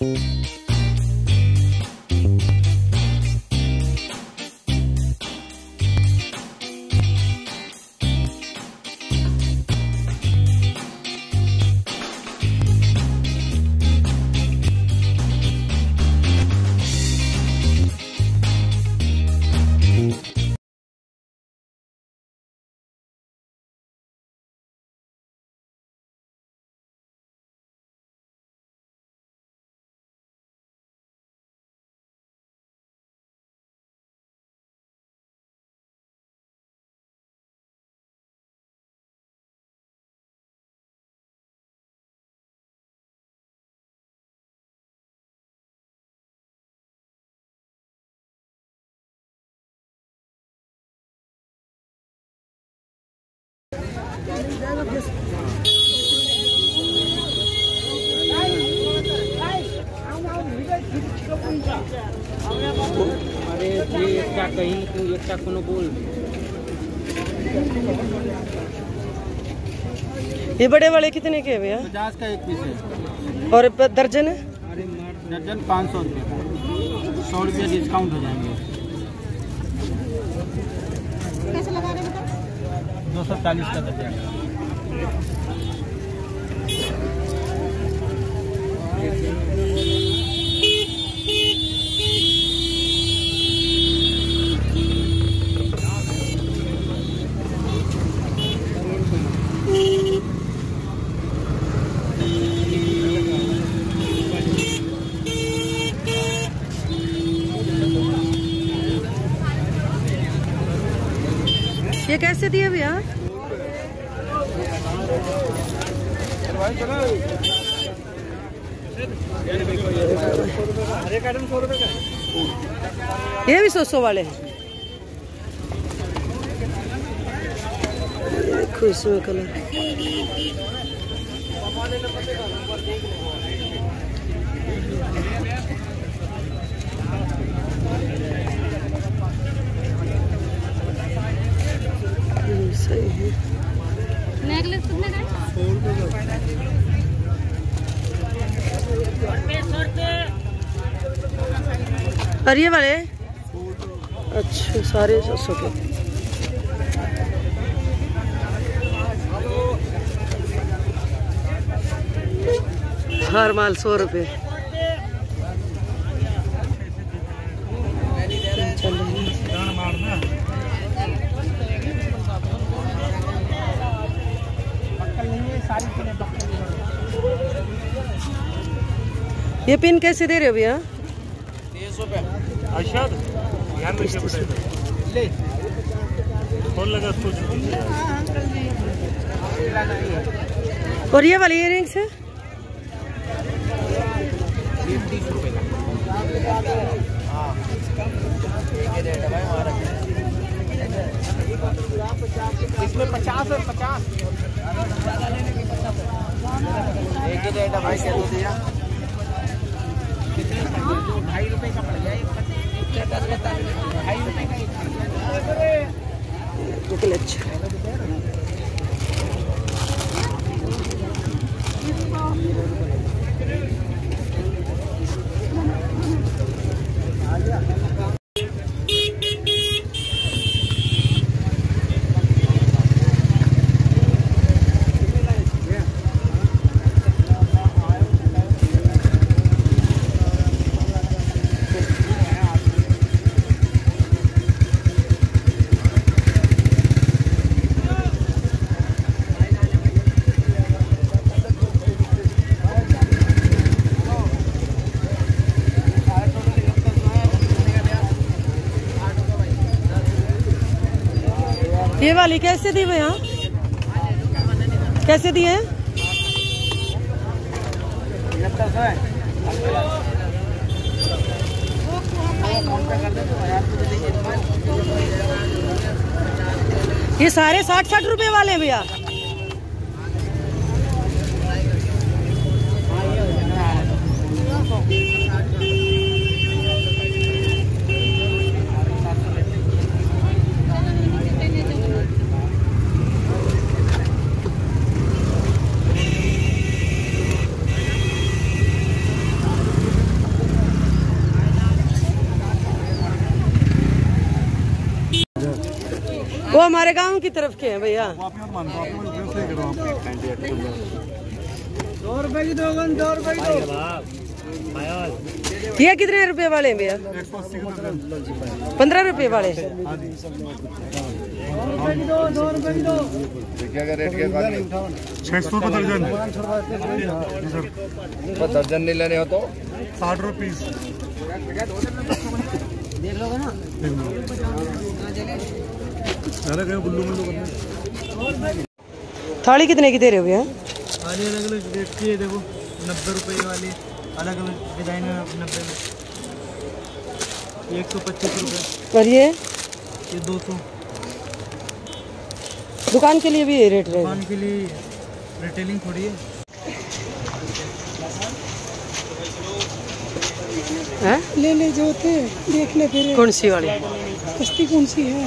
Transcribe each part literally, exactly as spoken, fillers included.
अरे ये क्या कहीं तो ये क्या कोनो बोल। ये बड़े वाले कितने के भैया? पचास का एक पीस है। और दर्जन है? अरे दर्जन पाँच सौ रुपये, सौ रुपये डिस्काउंट हो जाएंगे। कैसे लगा रहे हैं? दो सौ चालीस का दर्जन। ये कैसे दिए भैया? ये भी सौ सौ वाले हैं। देखो इसमें कलर सही है। नेकलेस कितने का है? और ये वाले अच्छा सारे सौ सौ के। हर माल सौ रुपये। ये पिन कैसे दे रहे हो भैया? तीस रुपये। अरशद ले कौन लगा कुछ। और ये वाली इयररिंग्स है? तीस रुपये का। हाँ इसमें पचास और पचास एक ही रेट है भाई। क्या दो दिया? ढाई रुपए का पड़ गया। ढाई रुपए का अच्छा। ये वाली कैसे दी भैया? कैसे दी है? ये सारे साठ साठ रुपए वाले हैं भैया। वो हमारे गांव की तरफ के हैं भैया। दो रुपए की दोगन, दो रुपए की दो। ये कितने रुपए वाले हैं भैया? पंद्रह रुपए वाले। दो रुपए की दो। क्या का रेट क्या? छह सौ रुपये दर्जन। दर्जन नहीं लेने हो तो साठ रुपीज। देख लोगे ना। थाली कितने की दे रहे हो भैया? थाली अलग अलग रेट की है, देखो नब्बे रुपये वाली, अलग अलग डिजाइन है नब्बे में, एक सौ पच्चीस रुपये। और ये ये दो सौ। दुकान के लिए भी ये रेट रहेगा? दुकान के लिए रिटेलिंग थोड़ी है। हैं? ले ले जो थे देख ले फिर। कौन सी वाली? कश्ती कौन सी है?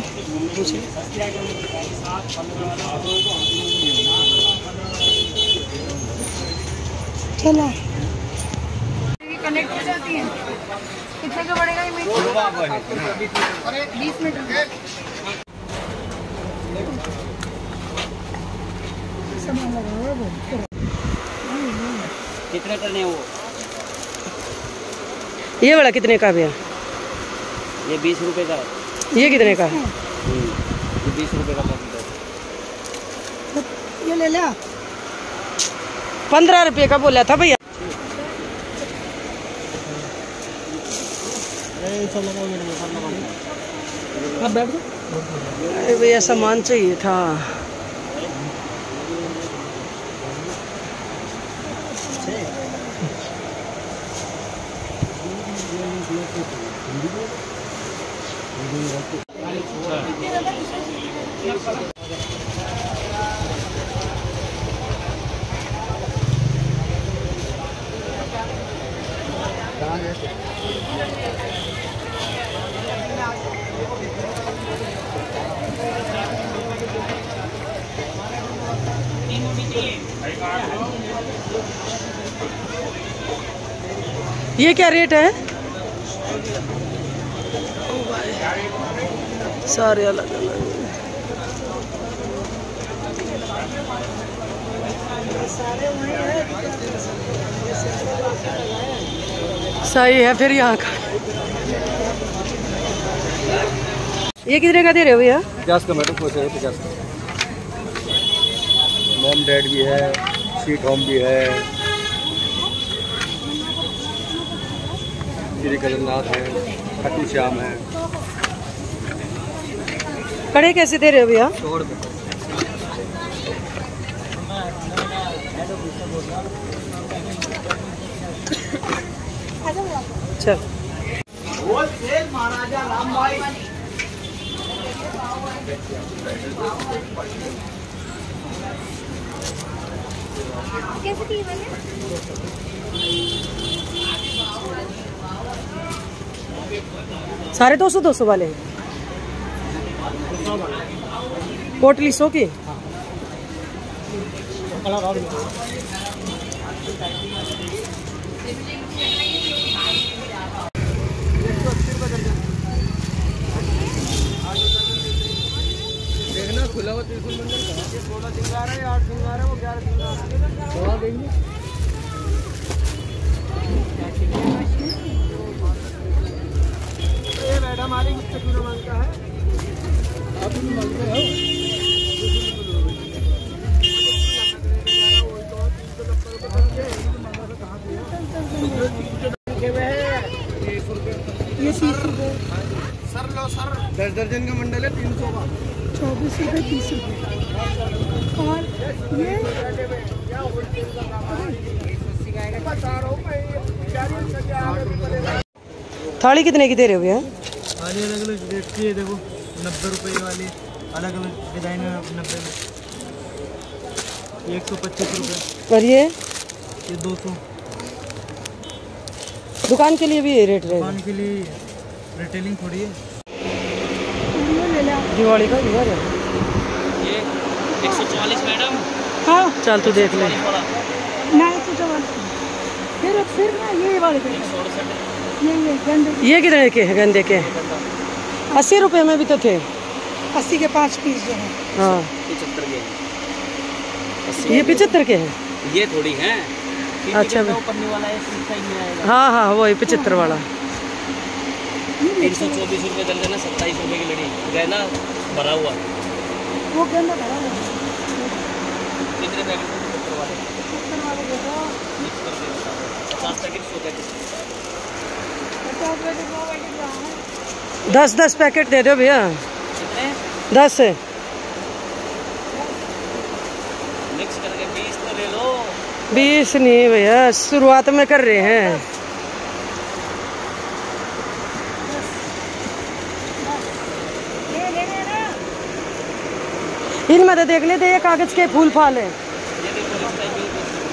चला कनेक्ट हो जाती है। कितने का पड़ेगा ये मीटर? बीस मीटर। कितने करने वो? ये वाला कितने का भैया? ये बीस रुपए का है। ये कितने का है? ये बीस रुपए का पैकेट है। ये ले लिया। पंद्रह रुपए का बोला था भैया। अरे भैया सामान चाहिए था। ये क्या रेट है? सारे अलग अलग सही है। फिर यहाँ का ये कितने का दे रहे हो भैया? पचास का मैडम पूछ रहे पचास का। मॉम डैड भी है, स्वीट होम भी है, श्री जगन्नाथ है, खाटू श्याम है। कड़े कैसे दे रहे हो भैया? सौ रुपये। चल महाराजा राम भाई। कैसे की वाले? साढ़े दो सौ दो सौ वाले हैं। पोटली सौ की। देखना खुला हुआ त्रिशूल मंदिर का। ये सोलह सिंगार है, आठ सिंगार है, वो ग्यारह सिंगार है। दवा देंगे। ये मैडम हमारी कितने किलो मांगता है? आप भी मांगते हो? ये तीस रुपये। सर लो सर। दस दर्जन का मंडल है, तीन सौ का। चौबीस रुपये तीस रुपये। और ये थाली कितने की दे रहे हो भैया? थाली अलग अलग रेट की है, देखो नब्बे रुपये वाली, अलग अलग डिजाइन है नब्बे में, एक सौ पच्चीस रुपये। और ये ये दो सौ। दुकान के लिए भी ये रेट रहेगा? दुकान के लिए रिटेलिंग थोड़ी है। दिवाली का दिवाली ये एक सौ चालीस मैडम। हाँ चल तू देख ले। ना एक सौ चवालीस। फिर फिर ना ये वाले पे ये ये गंदे ये कितने के हैं? गंदे के अस्सी रुपए में भी तो थे। अस्सी के पाँच पीस जो है। हाँ पचहत्तर के हैं। ये पिछहत्तर के हैं। ये थोड़ी है। अच्छा पन्नी वाला है, सीधा ही में आएगा। हाँ हाँ वही पिछहत्तर वाला। तीन सौ चौबीस रुपये दर्जन है, सत्ताईस रुपये की लड़ी गहना भरा हुआ। वो गहना भरा हुआ है। कितने पैकेट सत्तर वाले सत्तर वाले देखो, मिक्स करके बताओ। पचास पैकेट सौ पैकेट पचास पैकेट नौ पैकेट यहाँ है। दस दस पैकेट दे दो भैया। कितने दस मिक्स करके बीस तो ले लो। बीस नहीं भैया, शुरुआत में कर रहे हैं। ये ले लेना। इनमें तो देख लेते ये कागज के फूल फाल है। ये देखो इस टाइप के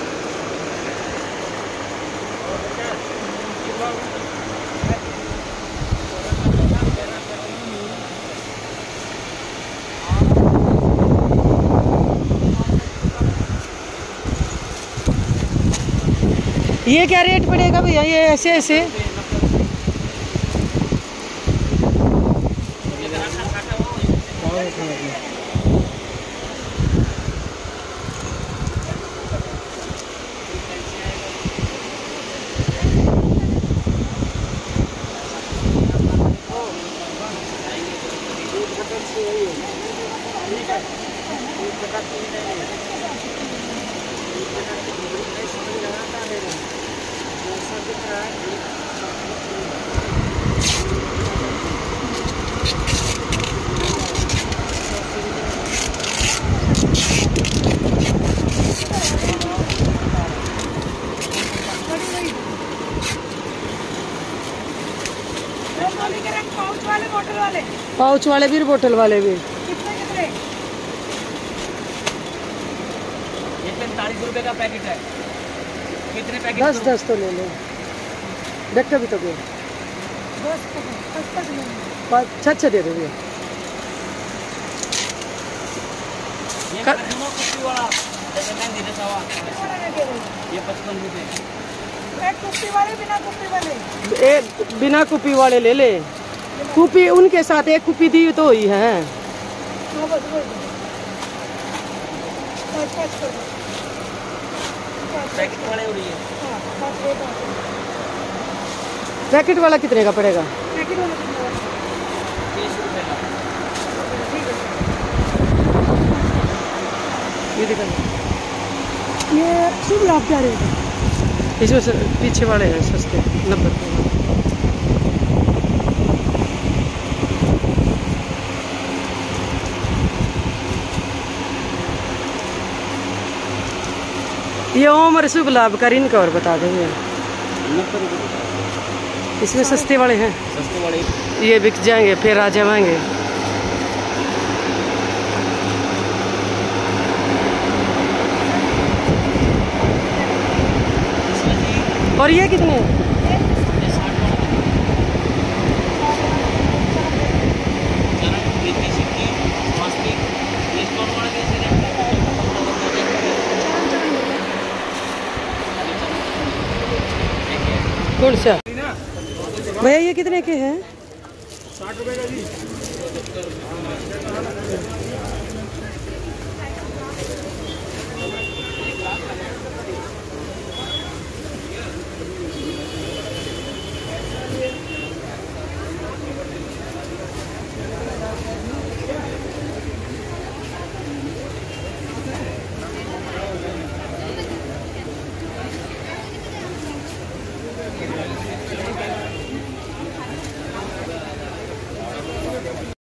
ये क्या रेट पड़ेगा भैया ये ऐसे ऐसे? पाउच वाले बोतल वाले पाउच वाले भी बोतल वाले भी। कितने कितने? ये पैंतालीस रुपए का पैकेट है। कितने पैकेट? दस दस तो ले लो। देखो भी तो भैया दस पकड़, दस तक लेंगे। अच्छा अच्छा दे दो भैया। ये कर- दोनों कुप्पी वाला जैसे मैं धीरे सवा ये पचपन रुपए। एक कुप्पी वाले बिना कुप्पी वाले। एक बिना कुपी वाले ले ले। कुपी उनके साथ एक कुपी दी तो ही है। हाँ, बस बस पाँच पाँच कर दो। पैकेट वाले हो रही है। हाँ, पाँच रेट आ गए। पैकेट वाला कितने का पड़ेगा? पैकेट वाले कितने वाले? तीस रुपए का। ठीक है। ये दिखा ये शुभ लाभ क्या रेट है? इसमें से पीछे वाले हैं सस्ते नब्बे रुपये। ये उम्र शुभ लाभ का इनका और बता देंगे। नब्बे रुपए इसमें सस्ते वाले हैं, सस्ते वाले। ये बिक जाएंगे फिर आ जाएंगे। और ये कितने हैं? कौन सा भैया ये कितने के हैं? साठ रुपए का जी।